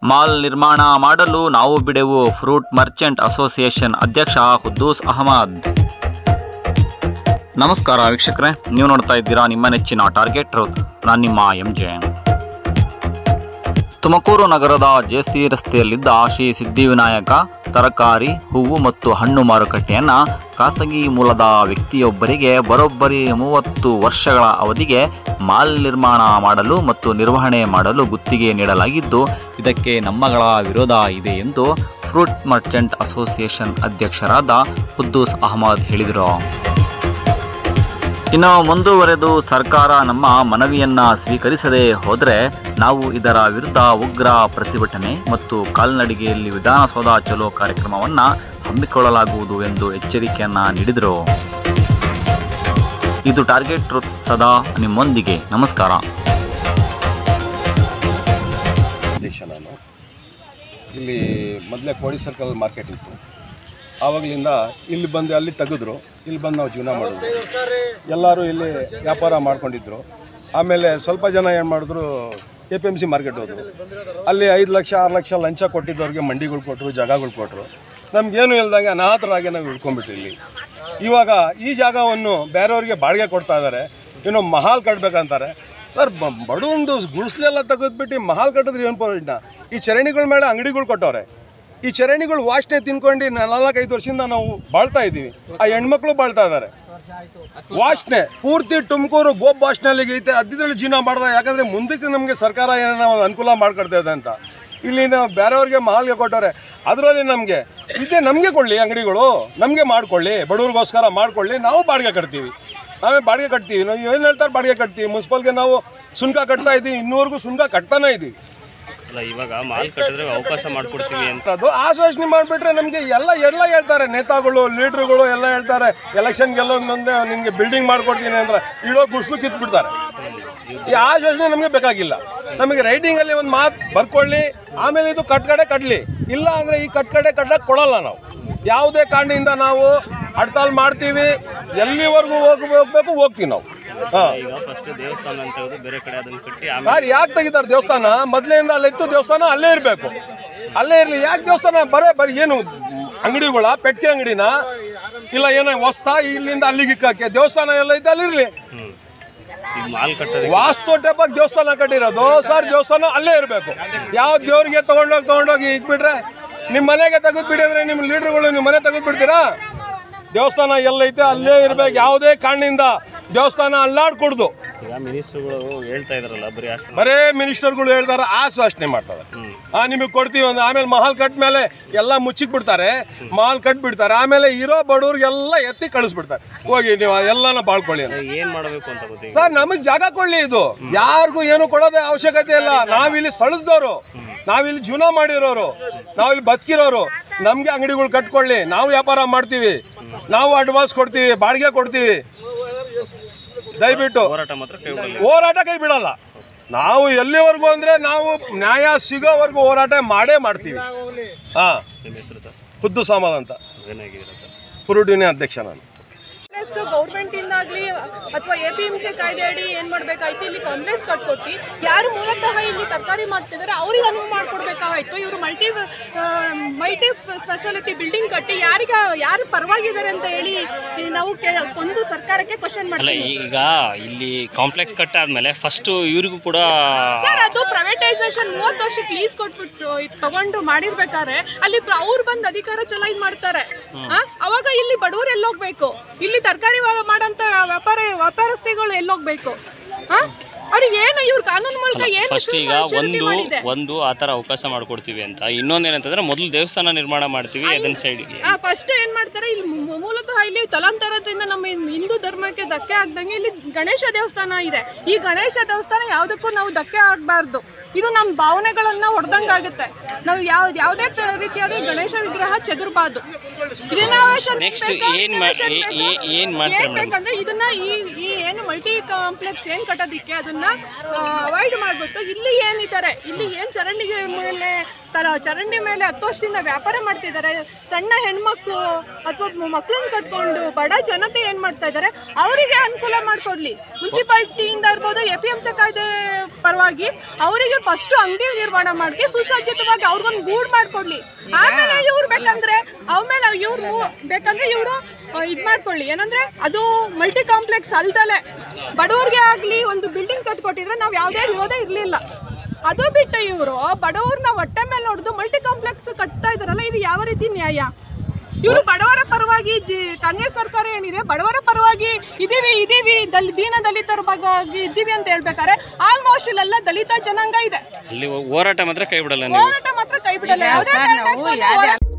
Mall ನಿರ್ಮಾಣ ಮಾಡಲು ನಾವು ಬಿಡೆವು. ಫ್ರೂಟ್ ಮರ್ಚೆಂಟ್ ಅಸೋಸಿಯೇಷನ್ ಅಧ್ಯಕ್ಷ ಖುದ್ದೂಸ್ ಅಹಮದ್. ನಮಸ್ಕಾರ ವೀಕ್ಷಕರೇ, ನೀವು ನೋಡ್ತಾ ಇದ್ದೀರಾ ನಿಮ್ಮ ನೆಚ್ಚಿನ ಟಾರ್ಗೆಟ್ ಟ್ರೂತ್. ನಾನು ನಿಮ್ಮ MJ. ತುಮಕೂರು ನಗರದ JC ರಸ್ತೆಯಲ್ಲಿದ್ದ ಶ್ರೀ ಸಿದ್ಧಿವಿನಾಯಕ ತರಕಾರಿ, ಹೂವು ಮತ್ತು ಹಣ್ಣು ಮಾರುಕಟ್ಟೆಯನ್ನು ಖಾಸಗಿ ಮೂಲದ ವ್ಯಕ್ತಿಯೊಬ್ಬರಿಗೆ ಬರೋಬ್ಬರಿ 30 ವರ್ಷಗಳ ಅವಧಿಗೆ ಮಾಲ್ ನಿರ್ಮಾಣ ಮಾಡಲು ಮತ್ತು ನಿರ್ವಹಣೆ ಮಾಡಲು ಗುತ್ತಿಗೆ ನೀಡಲಾಗಿದ್ದು, ಇದಕ್ಕೆ ನಮ್ಮಗಳ ವಿರೋಧ ಇದೆ ಎಂದು ಫ್ರೂಟ್ ಮರ್ಚೆಂಟ್ ಅಸೋಸಿಯೇಷನ್ ಅಧ್ಯಕ್ಷರಾದ ಖುದ್ದೂಸ್ ಅಹಮದ್ ಹೇಳಿದರು. ಇನ್ನು ಮುಂದುವರೆದು ಸರ್ಕಾರ ನಮ್ಮ ಮನವಿಯನ್ನ ಸ್ವೀಕರಿಸದೆ ಹೋದರೆ ನಾವು ಇದರ ವಿರುದ್ಧ ಉಗ್ರ ಪ್ರತಿಭಟನೆ ಮತ್ತು ಕಾಲ್ನಡಿಗೆಯಲ್ಲಿ ವಿಧಾನಸೌಧ ಚಲೋ ಕಾರ್ಯಕ್ರಮವನ್ನು ಹಮ್ಮಿಕೊಳ್ಳಲಾಗುವುದು ಎಂದು ಎಚ್ಚರಿಕೆಯನ್ನ ನೀಡಿದರು. ಇದು ಟಾರ್ಗೆಟ್ ಟ್ರೂತ್, ಸದಾ ನಿಮ್ಮೊಂದಿಗೆ. ನಮಸ್ಕಾರ. ನಾನು ಇಲ್ಲಿ ಮೊದಲೇ ಕೋಡಿ ಸರ್ಕಲ್ ಮಾರ್ಕೆಟ್ ಇತ್ತು. ಆವಾಗಲಿಂದ ಇಲ್ಲಿ ಬಂದು ಅಲ್ಲಿ ತೆಗೆದ್ರು, ಇಲ್ಲಿ ಬಂದು ನಾವು ಜೀವನ ಮಾಡಿದ್ರು. ಎಲ್ಲರೂ ಇಲ್ಲಿ ವ್ಯಾಪಾರ ಮಾಡ್ಕೊಂಡಿದ್ರು. ಆಮೇಲೆ ಸ್ವಲ್ಪ ಜನ ಏನು ಮಾಡಿದ್ರು, APMC ಮಾರ್ಕೆಟ್ ಹೋದರು. ಅಲ್ಲಿ 5 ಲಕ್ಷ 6 ಲಕ್ಷ ಲಂಚ ಕೊಟ್ಟಿದ್ದವ್ರಿಗೆ ಮಂಡಿಗಳು ಕೊಟ್ಟರು, ಜಾಗಗಳು ಕೊಟ್ಟರು. ನಮಗೇನು ಇಲ್ದಂಗೆ ಅನಾಥರಾಗಿ ನಾವು ಇಳ್ಕೊಂಡ್ಬಿಟ್ರು. ಇಲ್ಲಿ ಇವಾಗ ಈ ಜಾಗವನ್ನು ಬೇರೆಯವ್ರಿಗೆ ಬಾಡಿಗೆ ಕೊಡ್ತಾ ಇದ್ದಾರೆ. ಏನೋ ಮಹಾಲ್ ಕಟ್ಟಬೇಕಂತಾರೆ. ಸರ್, ಬಡವೊಂದು ಗುಡಿಸ್ಲೆಲ್ಲ ತೆಗೆದ್ಬಿಟ್ಟು ಮಹಾಲ್ ಕಟ್ಟಿದ್ರೆ ಏನು ಪ್ರಯೋಜನ? ಈ ಚರಂಡಿಗಳ ಮೇಲೆ ಅಂಗಡಿಗಳು ಕೊಟ್ಟವ್ರೆ. ಈ ಚರಂಡಿಗಳು ವಾಸನೆ ತಿನ್ಕೊಂಡು 4-5 ವರ್ಷದಿಂದ ನಾವು ಬಾಳ್ತಾ ಇದ್ದೀವಿ. ಆ ಹೆಣ್ಮಕ್ಳು ಬಾಳ್ತಾ ಇದ್ದಾರೆ. ವಾಸನೆ ಪೂರ್ತಿ ತುಮಕೂರು ಗೋಪ್ ವಾಸನೆಯಲ್ಲಿಗೆ ಐತೆ. ಅದ್ರಲ್ಲಿ ಜೀವನ ಮಾಡ್ದೆ. ಯಾಕಂದರೆ ಮುಂದಕ್ಕೆ ನಮಗೆ ಸರ್ಕಾರ ಏನೋ ಅನುಕೂಲ ಮಾಡ್ಕೊಡ್ತಾ ಇದೆ ಅಂತ ಇಲ್ಲಿ ನಾವು ಬೇರೆಯವ್ರಿಗೆ ಮಾಲ್ಗೆ ಕೊಟ್ಟವ್ರೆ. ಅದರಲ್ಲಿ ನಮಗೆ ಕೊಡಲಿ, ಅಂಗಡಿಗಳು ನಮಗೆ ಮಾಡ್ಕೊಳ್ಳಿ, ಬಡವ್ರಿಗೋಸ್ಕರ ಮಾಡ್ಕೊಳ್ಳಿ. ನಾವು ಬಾಡಿಗೆ ಕಟ್ತೀವಿ. ನಾವೇ ಬಾಡಿಗೆ ಕಟ್ತೀವಿ. ನಾವು ಏನು ಹೇಳ್ತಾರೆ ಬಾಡಿಗೆ ಕಟ್ತೀವಿ. ಮುನ್ಸಿಪಲ್ಗೆ ನಾವು ಸುಂಕ ಕಟ್ತಾ ಇದ್ದೀವಿ. ಇನ್ನೂವರೆಗೂ ಸುಂಕ ಕಟ್ತಾನೆ ಇದ್ದೀವಿ. ಇವಾಗ ಮಾಲ್ ಕಟ್ಟಿದ್ರೆ ಅವಕಾಶ ಮಾಡಿಕೊಡ್ತೀವಿ ಅಂತ ಅದು ಆಶ್ವಾಸನೆ ಮಾಡಿಬಿಟ್ರೆ ನಮಗೆ ಎಲ್ಲ ಹೇಳ್ತಾರೆ. ನೇತಾಗಳು, ಲೀಡ್ರುಗಳು ಎಲ್ಲ ಹೇಳ್ತಾರೆ, ಎಲೆಕ್ಷನ್ ಗೆಲ್ಲೋದಂದ್ರೆ ನಿಮಗೆ ಬಿಲ್ಡಿಂಗ್ ಮಾಡ್ಕೊಡ್ತೀನಿ ಅಂದ್ರೆ ಇಡೋ ಗುಡ್ಸ್ಲು ಕಿತ್ಬಿಡ್ತಾರೆ. ಈ ಆಶ್ವಾಸನೆ ನಮಗೆ ಬೇಕಾಗಿಲ್ಲ. ನಮಗೆ ರೈಟಿಂಗಲ್ಲಿ ಒಂದು ಮಾತು ಬರ್ಕೊಳ್ಳಿ, ಆಮೇಲೆ ಇದು ಕಟ್ಟಲಿ. ಇಲ್ಲ ಅಂದರೆ ಈ ಕಟ್ಟಕ್ಕೆ ಕೊಡಲ್ಲ. ನಾವು ಯಾವುದೇ ಕಾರಣದಿಂದ ನಾವು ಹಡ್ತಾಲ್ ಮಾಡ್ತೀವಿ. ಎಲ್ಲಿವರೆಗೂ ಹೋಗ್ತೀವಿ ನಾವು. ಯಾಕೆ ತೆಗಿತಾರೆ ದೇವಸ್ಥಾನ? ಮೊದಲಿಂದ ಅಲ್ಲಿತ್ತು ದೇವಸ್ಥಾನ, ಅಲ್ಲೇ ಇರಬೇಕು. ಅಲ್ಲೇ ಇರಲಿ. ಯಾಕೆ ದೇವಸ್ಥಾನ? ಬರೀ ಏನು ಅಂಗಡಿಗಳ ಪೆಟ್ಟಿಗೆ ಅಂಗಡಿನ ಇಲ್ಲ ಏನೋ ಹೊಸ್ತಾ ಇಲ್ಲಿಂದ ಅಲ್ಲಿಗೆ ಇಕ್ಕಕ್ಕೆ? ದೇವಸ್ಥಾನ ಎಲ್ಲ ಐತೆ, ಅಲ್ಲಿರಲಿ. ವಾಸ್ತು ಟೈಪಾಗಿ ದೇವಸ್ಥಾನ ಕಟ್ಟಿರೋದು ಸರ್. ದೇವಸ್ಥಾನ ಅಲ್ಲೇ ಇರಬೇಕು. ಯಾವ ದೇವ್ರಿಗೆ ತಗೊಂಡೋಗಿ ಇಕ್ಬಿಟ್ರೆ ನಿಮ್ಮ ಮನೆಗೆ ತೆಗೆದ್ಬಿಡಿ ಅಂದ್ರೆ ನಿಮ್ಮ ಲೀಡರ್ಗಳು ನಿಮ್ಮ ಮನೆ ತೆಗೆದ್ಬಿಡ್ತೀರಾ? ದೇವಸ್ಥಾನ ಎಲ್ಲೈತೆ ಅಲ್ಲೇ ಇರ್ಬೇಕು. ಯಾವುದೇ ಕಾರಣದಿಂದ ದೇವಸ್ಥಾನ ಅಲ್ಲಾಡ್ಕೊಡ್ದು. ಬರೇ ಮಿನಿಸ್ಟರ್ಗಳು ಹೇಳ್ತಾರೆ, ಆಶ್ವಾಸನೆ ಮಾಡ್ತಾರೆ. ನಿಮಗೆ ಕೊಡ್ತೀವಿ ಅಂದ್ರೆ ಆಮೇಲೆ ಮಹಲ್ ಕಟ್ಟ ಮೇಲೆ ಎಲ್ಲ ಮುಚ್ಚಿಕ್ ಬಿಡ್ತಾರೆ. ಮಹಲ್ ಕಟ್ಬಿಡ್ತಾರೆ. ಆಮೇಲೆ ಇರೋ ಬಡವ್ರಿಗೆಲ್ಲ ಎತ್ತಿ ಕಳಿಸ್ಬಿಡ್ತಾರೆ. ಹೋಗಿ ನೀವು ಎಲ್ಲಾನ ಬಾಳ್ಕೊಳ್ಳಿ ಅಂತ. ಏನ್ ಮಾಡಬೇಕು ಅಂತ ಸರ್, ನಮಗೆ ಜಾಗ ಕೊಡ್ಲಿ. ಇದು ಯಾರಿಗೂ ಏನು ಕೊಡೋದೇ ಅವಶ್ಯಕತೆ ಇಲ್ಲ. ನಾವಿಲ್ಲಿ ಸ್ಥಳದವರು, ನಾವಿಲ್ಲಿ ಜೀವನ ಮಾಡಿರೋರು, ನಾವಿಲ್ಲಿ ಬದುಕಿರೋರು. ನಮಗೆ ಅಂಗಡಿಗಳು ಕಟ್ಕೊಳ್ಳಿ. ನಾವು ವ್ಯಾಪಾರ ಮಾಡ್ತೀವಿ. ನಾವು ಅಡ್ವಾನ್ಸ್ ಕೊಡ್ತೀವಿ, ಬಾಡಿಗೆ ಕೊಡ್ತೀವಿ. ದಯವಿಟ್ಟು ಹೋರಾಟ ಕೈ ಬಿಡಲ್ಲ. ನಾವು ಎಲ್ಲಿವರೆಗೂ ಅಂದ್ರೆ ನಾವು ನ್ಯಾಯ ಸಿಗೋವರೆಗೂ ಹೋರಾಟ ಮಾಡ್ತೀವಿ. ಖುದ್ದೂಸ್ ಅಹಮದ್ ಅಂತ, ಫ್ರೂಟ್ ಯೂನಿಯನ್ ಅಧ್ಯಕ್ಷ ನಾನು. ಗೌರ್ಮೆಂಟ್ ಇಂದಾಗ್ಲಿ ಅಥವಾ APMC ಕಾಯ್ದೆ ಅಡಿ ಏನ್ ಮಾಡ್ಬೇಕಾಯ್ತು, ಇಲ್ಲಿ ಕಾಂಗ್ರೆಸ್ ಕಟ್ಕೊಟ್ಟು ಯಾರು ಮೂಲತಃ ಇಲ್ಲಿ ತರಕಾರಿ ಮಾಡ್ತಿದ್ದಾರೆ ಅವ್ರಿಗೆ ಅನುವು ಮಾಡ್ಕೊಡ್ಬೇಕಾಯ್ತು. ಇವರು ಮಲ್ಟಿ ಸ್ಪೆಷಾಲಿಟಿ ಬಿಲ್ಡಿಂಗ್ ಕಟ್ಟಿ ಯಾರು ಪರವಾಗಿದ್ದಾರೆ ಅಂತ ಹೇಳಿ ನಾವು ಒಂದು ಸರ್ಕಾರಕ್ಕೆ ಕ್ವಶನ್ ಮಾಡ್ತೀವಿ. ಈಗ ಇಲ್ಲಿ ಕಾಂಪ್ಲೆಕ್ಸ್ ಕಟ್ಟಾದ್ಮೇಲೆ ಫಸ್ಟ್ ಇವ್ರಿಗೂ ಕೂಡ ಸರ್ ಅದು ಪ್ರೈವೇಟೈಸೇಷನ್ 30 ವರ್ಷಕ್ಕೆ ಲೀಸ್ ಕೊಟ್ಬಿಟ್ಟು ತಗೊಂಡು ಮಾಡಿರ್ಬೇಕಾದ್ರೆ ಅಲ್ಲಿ ಅವ್ರು ಬಂದು ಅಧಿಕಾರ ಚಲಾಯಿಸಿ ಮಾಡ್ತಾರೆ. ಅವಾಗ ಇಲ್ಲಿ ಬಡವರು ಎಲ್ಲೋಗ್ಬೇಕು? ಇಲ್ಲಿ ತರಕಾರಿ ಮಾಡೋಂಥ ವ್ಯಾಪಾರಸ್ಥಿಗಳು ಎಲ್ಲೋಗ್ಬೇಕು? ಅವ್ರಿಗೆ ಏನು ಇವ್ರ ಕಾನೂನು ಮೂಲಕ ಏನು? ಫಸ್ಟ್ ಈಗ ಒಂದು ಆ ಥರ ಅವಕಾಶ ಮಾಡ್ಕೊಡ್ತೀವಿ ಅಂತ. ಇನ್ನೊಂದೇನಂತಂದ್ರೆ ಮೊದಲು ದೇವಸ್ಥಾನ ನಿರ್ಮಾಣ ಮಾಡ್ತೀವಿ ಅದನ್ನ ಸೈಡ್ಗೆ. ಫಸ್ಟ್ ಏನ್ ಮಾಡ್ತಾರೆ, ಇಲ್ಲಿ ಮೂಲತಃ ಇಲ್ಲಿ ತಲಾಂತರದಿಂದ ನಮ್ಮ ಹಿಂದೂ ಧರ್ಮಕ್ಕೆ ಧಕ್ಕೆ ಆಗ್ದಂಗೆ ಇಲ್ಲಿ ಗಣೇಶ ದೇವಸ್ಥಾನ ಇದೆ. ಈ ಗಣೇಶ ದೇವಸ್ಥಾನ ಯಾವುದಕ್ಕೂ ನಾವು ಧಕ್ಕೆ ಆಗಬಾರ್ದು. ಇದು ನಮ್ಮ ಭಾವನೆಗಳನ್ನ ಹೊಡೆದಂಗಾಗುತ್ತೆ. ನಾವು ಯಾವುದೇ ರೀತಿಯಾದ ಗಣೇಶ ವಿಗ್ರಹ ಚೆದರಬಾರ್ದು. ರಿನೋವೇಷನ್ ನೆಕ್ಸ್ಟ್ ಏನ್ ಮಾಡ್ತಾರೆ ಬೇಕಂದ್ರೆ ಇದನ್ನ ಈ ಏನು ಮಲ್ಟಿ ಕಾಂಪ್ಲೆಕ್ಸ್ ಏನ್ ಕಟ್ಟೋದಿಕ್ಕೆ ಅದನ್ನ ಅವಾಯ್ಡ್ ಮಾಡ್ಬಿಟ್ಟು ಇಲ್ಲಿ ಏನಿದ್ದಾರೆ, ಇಲ್ಲಿ ಏನ್ ಚರಂಡಿ ಮೇಲೆ 10 ವರ್ಷದಿಂದ ವ್ಯಾಪಾರ ಮಾಡ್ತಿದ್ದಾರೆ, ಸಣ್ಣ ಹೆಣ್ಮಕ್ಳು ಅಥವಾ ಮಕ್ಕಳನ್ನ ಕಟ್ಕೊಂಡು ಬಡ ಜನತೆ ಏನ್ ಮಾಡ್ತಾ ಇದ್ದಾರೆ ಅವರಿಗೆ ಅನುಕೂಲ ಮಾಡ್ಕೊಡ್ಲಿ. ಮುನ್ಸಿಪಾಲಿಟಿಯಿಂದ ಇರ್ಬೋದು, APMC ಕಾಯ್ದೆ ಪರವಾಗಿ ಅವರಿಗೆ ಫಸ್ಟ್ ಅಂಗಡಿ ನಿರ್ಮಾಣ ಮಾಡಿ ಸುಸಜ್ಜಿತವಾಗಿ ಅವ್ರಿಗೊಂದು ಗೂಡ್ ಮಾಡ್ಕೊಡ್ಲಿ. ಆಮೇಲೆ ಇವ್ರು ಬೇಕಂದ್ರೆ ಇವರು ಇದು ಮಾಡ್ಕೊಳ್ಳಿ. ಏನಂದ್ರೆ ಅದು ಮಲ್ಟಿ ಕಾಂಪ್ಲೆಕ್ಸ್ ಅಲ್ದಲೆ ಬಡವ್ರಿಗೆ ಆಗ್ಲಿ ಒಂದು ಬಿಲ್ಡಿಂಗ್ ಕಟ್ಕೊಟ್ಟಿದ್ರೆ ನಾವು ಯಾವುದೇ ವಿರೋಧ ಇರಲಿಲ್ಲ. ಅದು ಬಿಟ್ಟು ಇವರು ಬಡವ್ರನ್ನ ಹೊಟ್ಟೆ ಮೇಲೆ ನೋಡಿದು ಮಲ್ಟಿ ಕಾಂಪ್ಲೆಕ್ಸ್ ಕಟ್ತಾ ಇದಾರಲ್ಲ, ಇದು ಯಾವ ರೀತಿ ನ್ಯಾಯ? ಇವರು ಬಡವರ ಪರವಾಗಿ ಕಾಂಗ್ರೆಸ್ ಸರ್ಕಾರ ಏನಿದೆ ಬಡವರ ಪರವಾಗಿ ಇದೀವಿ ದೀನ ದಲಿತರ ಬಗ್ಗೆ ಇದ್ದೀವಿ ಅಂತ ಹೇಳ್ಬೇಕಾದ್ರೆ ಆಲ್ಮೋಸ್ಟ್ ಇಲ್ಲೆಲ್ಲ ದಲಿತ ಜನಾಂಗ ಇದೆ. ಅಲ್ಲಿ ಹೋರಾಟ ಮಾತ್ರ ಕೈ ಬಿಡಲ್ಲ. ಯಾವುದೇ ಕಾರಣಕ್ಕೂ